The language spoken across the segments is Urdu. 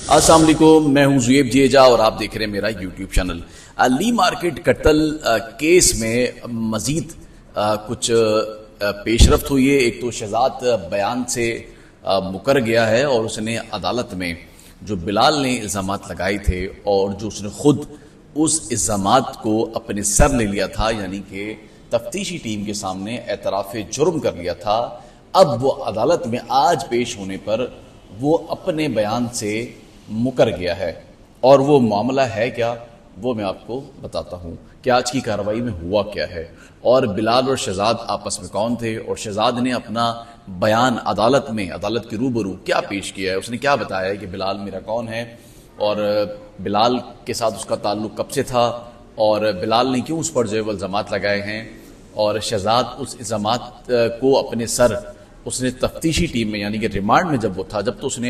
السلام علیکم، میں ہوں زیب جیجا اور آپ دیکھ رہے ہیں میرا یوٹیوب چینل۔ لی مارکیٹ قتل کیس میں مزید کچھ پیش رفت ہوئی ہے۔ ایک تو شہزاد بیان سے مکر گیا ہے اور اس نے عدالت میں جو بلال نے الزامات لگائے تھے اور جو اس نے خود اس الزامات کو اپنے سر لے لیا تھا، یعنی کہ تفتیشی ٹیم کے سامنے اعتراف جرم کر لیا تھا، اب وہ عدالت میں آج پیش ہونے پر وہ اپنے بیان سے مکر گیا ہے۔ اور وہ معاملہ ہے کیا، وہ میں آپ کو بتاتا ہوں کہ آج کی کارروائی میں ہوا کیا ہے اور بلال اور شہزاد آپس میں کون تھے، اور شہزاد نے اپنا بیان عدالت میں، عدالت کے روبرو کیا پیش کیا ہے۔ اس نے کیا بتایا ہے کہ بلال میرا کون ہے اور بلال کے ساتھ اس کا تعلق کب سے تھا، اور بلال نے کیوں اس پر جو الزامات لگائے ہیں، اور شہزاد اس الزامات کو اپنے سر اس نے تفتیشی ٹیم میں، یعنی کہ ریمانڈ میں جب وہ تھا، جب تو اس نے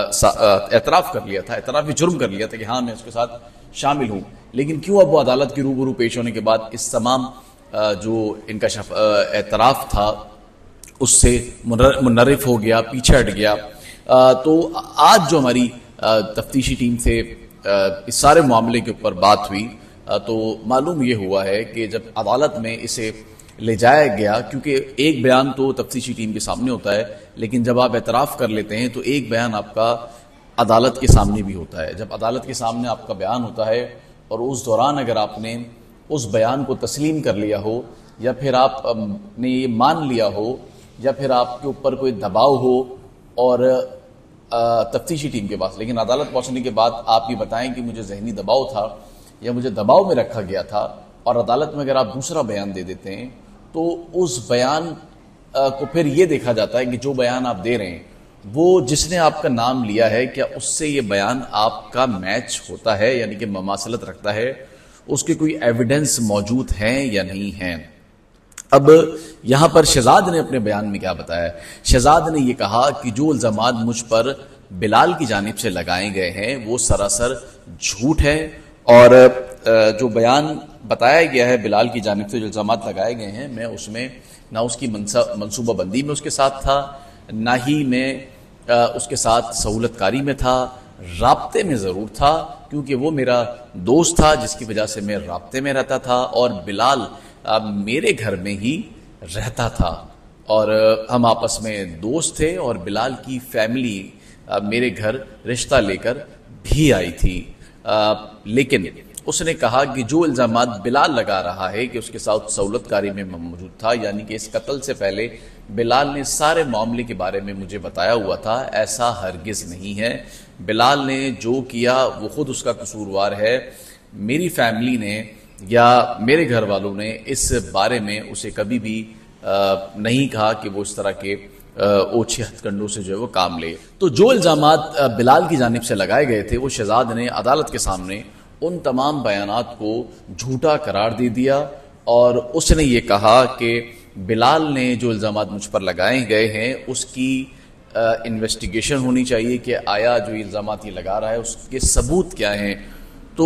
اعتراف کر لیا تھا، اعتراف جرم کر لیا تھا کہ ہاں میں اس کے ساتھ شامل ہوں، لیکن کیوں اب وہ عدالت کے روبرو پیش ہونے کے بعد اس تمام جو ان کا اعتراف تھا اس سے منحرف ہو گیا، پیچھے ہٹ گیا۔ تو آج جو ہماری تفتیشی ٹیم سے اس سارے معاملے کے اوپر بات ہوئی تو معلوم یہ ہوا ہے کہ جب عدالت میں اسے لے جایا گیا، کیونکہ ایک بیان تو تفتیشی ٹیم کے سامنے ہوتا ہے، لیکن جب آپ اعتراف کر لیتے ہیں تو ایک بیان آپ کا عدالت کے سامنے بھی ہوتا ہے۔ جب عدالت کے سامنے آپ کا بیان ہوتا ہے اور اس دوران اگر آپ نے اس بیان کو تسلیم کر لیا ہو، یا پھر آپ نے یہ مان لیا ہو، یا پھر آپ کے اوپر کوئی دباؤ ہو اور تفتیشی ٹیم کے پاس، لیکن عدالت پہنچنے کے بعد آپ یہ بتائیں کہ مجھے ذہنی دباؤ تھا یا مجھے دباؤ میں رکھا گیا تھا، اور عدالت میں اگر آپ دوسرا بیان دے دیتے ہیں تو اس بیان کو پھر یہ دیکھا جاتا ہے کہ جو بیان آپ دے رہے ہیں وہ جس نے آپ کا نام لیا ہے، کیا اس سے یہ بیان آپ کا میچ ہوتا ہے، یعنی کہ مماثلت رکھتا ہے، اس کے کوئی ایویڈنس موجود ہیں یا نہیں ہیں۔ اب یہاں پر شہزاد نے اپنے بیان میں کیا بتایا ہے؟ شہزاد نے یہ کہا کہ جو الزامات مجھ پر بلال کی جانب سے لگائے گئے ہیں وہ سراسر جھوٹ ہے، اور جو بیان بتایا گیا ہے بلال کی جانب سے جو الزامات لگائے گئے ہیں، میں اس میں نہ اس کی منصوبہ بندی میں اس کے ساتھ تھا، نہ ہی میں اس کے ساتھ سہولت کاری میں تھا، رابطے میں ضرور تھا کیونکہ وہ میرا دوست تھا جس کی وجہ سے میں رابطے میں رہتا تھا، اور بلال میرے گھر میں ہی رہتا تھا، اور ہم آپس میں دوست تھے، اور بلال کی فیملی میرے گھر رشتہ لے کر بھی آئی تھی۔ لیکن اس نے کہا کہ جو الزامات بلال لگا رہا ہے کہ اس کے ساتھ سہولت کاری میں موجود تھا، یعنی کہ اس قتل سے پہلے بلال نے سارے معاملے کے بارے میں مجھے بتایا ہوا تھا، ایسا ہرگز نہیں ہے۔ بلال نے جو کیا وہ خود اس کا قصوروار ہے، میری فیملی نے یا میرے گھر والوں نے اس بارے میں اسے کبھی بھی نہیں کہا کہ وہ اس طرح کے اوچھے ہتھ کنڈوں سے جو ہے وہ کام لے۔ تو جو الزامات بلال کی جانب سے لگائے گئے تھے وہ شہزاد نے عدالت کے سامنے ان تمام بیانات کو جھوٹا قرار دے دیا، اور اس نے یہ کہا کہ بلال نے جو الزامات مجھ پر لگائے گئے ہیں اس کی انویسٹیگیشن ہونی چاہیے کہ آیا جو الزامات یہ لگا رہا ہے اس کے ثبوت کیا ہیں۔ تو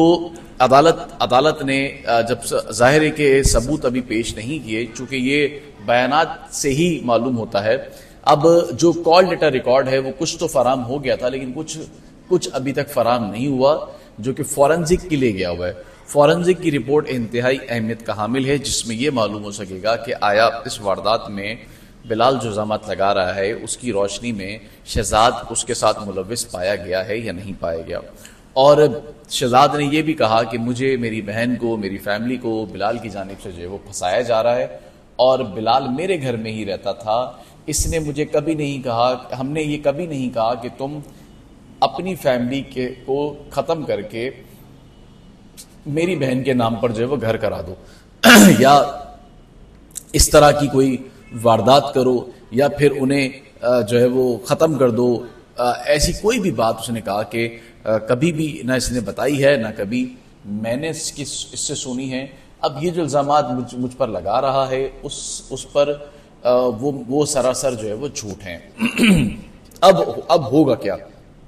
عدالت نے جب ظاہر ہے کہ ثبوت ابھی پیش نہیں کیے، چونکہ یہ بیانات سے ہی معلوم ہوتا ہے، اب جو کال ڈیٹا ریکارڈ ہے وہ کچھ تو فراہم ہو گیا تھا، لیکن کچھ ابھی تک فراہم نہیں ہوا جو کہ فورنزک کے لیے گیا ہوا ہے۔ فورنزک کی رپورٹ انتہائی اہمیت کا حامل ہے، جس میں یہ معلوم ہو سکے گا کہ آیا اس واردات میں بلال جو الزامات لگا رہا ہے اس کی روشنی میں شہزاد اس کے ساتھ ملوث پایا گیا ہے یا نہیں پایا گیا۔ اور شہزاد نے یہ بھی کہا کہ مجھے، میری بہن کو، میری فیملی کو بلال کی جانب سے جو ہے وہ پھنسایا جا رہا ہے، اور بلال میرے گھر میں ہی رہتا تھا۔ اس نے مجھے کبھی نہیں کہا، ہم نے یہ کبھی نہیں کہا کہ تم اپنی فیملی کو ختم کر کے میری بہن کے نام پر جو ہے وہ گھر کرا دو یا اس طرح کی کوئی واردات کرو، یا پھر انہیں جو ہے وہ ختم کر دو۔ ایسی کوئی بھی بات اس نے کہا کہ کبھی بھی نہ اس نے بتائی ہے، نہ کبھی میں نے اس سے سنی ہے۔ اب یہ جو الزامات مجھ پر لگا رہا ہے اس پر وہ سراسر جو ہے وہ جھوٹ ہیں۔ اب ہوگا کیا؟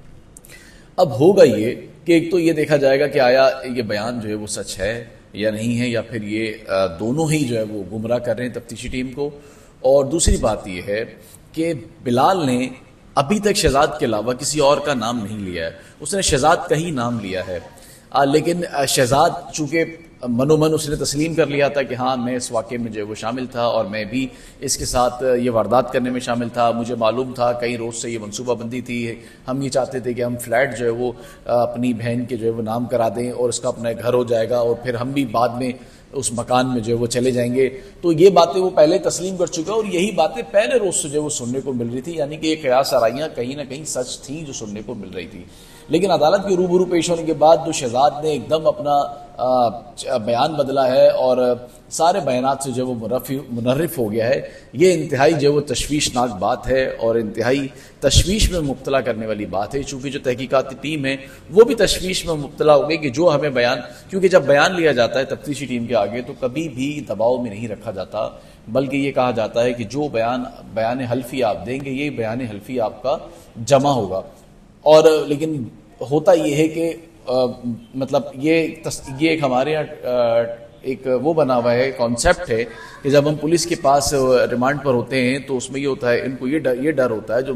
اب ہوگا یہ کہ ایک تو یہ دیکھا جائے گا کہ آیا یہ بیان جو ہے وہ سچ ہے یا نہیں ہے، یا پھر یہ دونوں ہی جو ہے وہ گمراہ کر رہے ہیں تفتیشی ٹیم کو۔ اور دوسری بات یہ ہے کہ بلال نے ابھی تک شہزاد کے علاوہ کسی اور کا نام نہیں لیا ہے. اس نے شہزاد کا ہی نام لیا ہے، لیکن شہزاد چونکہ منو من اس نے تسلیم کر لیا تھا کہ ہاں میں اس واقعے میں جو ہے وہ شامل تھا اور میں بھی اس کے ساتھ یہ واردات کرنے میں شامل تھا. مجھے معلوم تھا کئی روز سے یہ منصوبہ بندی تھی، ہم یہ چاہتے تھے کہ ہم فلیٹ جو ہے وہ اپنی بہن کے جو ہے وہ نام کرا دیں اور اس کا اپنا گھر ہو جائے گا اور پھر ہم بھی بعد میں اس مکان میں جو ہے وہ چلے جائیں گے. تو یہ باتیں وہ پہلے تسلیم کر چکا اور یہی باتیں پہلے روز سے جو ہے وہ سننے کو مل رہی تھی، یعنی کہ یہ قیاس آرائیاں کہیں نہ کہیں سچ تھیں جو سننے کو مل رہی تھی. لیکن عدالت کے روبرو پیش ہونے کے بعد جو شہزاد نے ایک دم اپنا بیان بدلا ہے اور سارے بیانات سے جو وہ منحرف ہو گیا ہے، یہ انتہائی جو وہ تشویشناک بات ہے اور انتہائی تشویش میں مبتلا کرنے والی بات ہے. چونکہ جو تحقیقاتی ٹیم ہے وہ بھی تشویش میں مبتلا ہو گئی کہ جو ہمیں بیان، کیونکہ جب بیان لیا جاتا ہے تفتیشی ٹیم کے آگے تو کبھی بھی دباؤ میں نہیں رکھا جاتا، بلکہ یہ کہا جاتا ہے کہ جو بیان حلفی آپ دیں گے یہ بیان حلفی آپ کا جمع ہوگا. اور لیکن ہوتا یہ ہے کہ مطلب یہ ایک ہمارے یہاں ایک وہ بنا ہوا ہے، کانسیپٹ ہے کہ جب ہم پولیس کے پاس ریمانڈ پر ہوتے ہیں تو اس میں یہ ہوتا ہے، ان کو یہ ڈر ہوتا ہے جو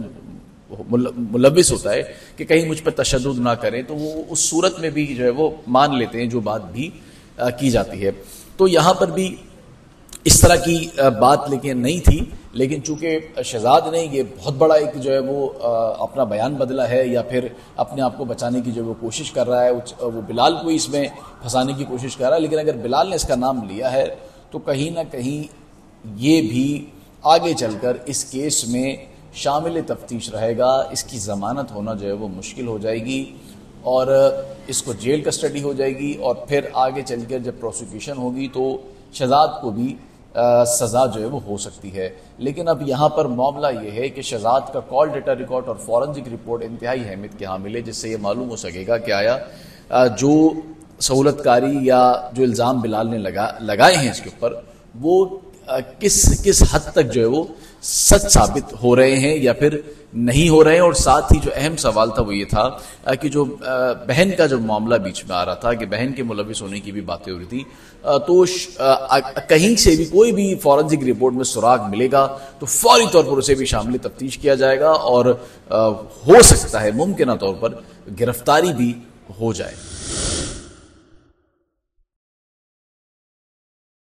ملوث ہوتا ہے کہ کہیں مجھ پر تشدد نہ کریں، تو وہ اس صورت میں بھی جو ہے وہ مان لیتے ہیں جو بات بھی کی جاتی ہے. تو یہاں پر بھی اس طرح کی بات لیکن نہیں تھی، لیکن چونکہ شہزاد نے یہ بہت بڑا ایک جو ہے وہ اپنا بیان بدلا ہے یا پھر اپنے آپ کو بچانے کی جو وہ کوشش کر رہا ہے، وہ بلال کو اس میں پھنسانے کی کوشش کر رہا ہے. لیکن اگر بلال نے اس کا نام لیا ہے تو کہیں نہ کہیں یہ بھی آگے چل کر اس کیس میں شامل تفتیش رہے گا، اس کی ضمانت ہونا جو ہے وہ مشکل ہو جائے گی اور اس کو جیل کسٹڈی ہو جائے گی اور پھر آگے چل کر جب پروسیکیوشن ہوگی تو شہزاد کو بھی سزا جو ہے وہ ہو سکتی ہے. لیکن اب یہاں پر معاملہ یہ ہے کہ شہزاد کا کال ڈیٹا ریکارڈ اور فورنزک رپورٹ انتہائی اہمیت کے حامل ہے، جس سے یہ معلوم ہو سکے گا کہ آیا جو سہولت کاری یا جو الزام بلال نے لگائے ہیں اس کے اوپر وہ کس حد تک جو ہے وہ سچ ثابت ہو رہے ہیں یا پھر نہیں ہو رہے ہیں. اور ساتھ ہی جو اہم سوال تھا وہ یہ تھا کہ جو بہن کا جو معاملہ بیچ میں آ رہا تھا کہ بہن کے ملوث ہونے کی بھی باتیں ہو رہی تھی، تو کہیں سے بھی کوئی بھی فورنزک رپورٹ میں سراغ ملے گا تو فوری طور پر اسے بھی شامل تفتیش کیا جائے گا اور ہو سکتا ہے ممکنہ طور پر گرفتاری بھی ہو جائے.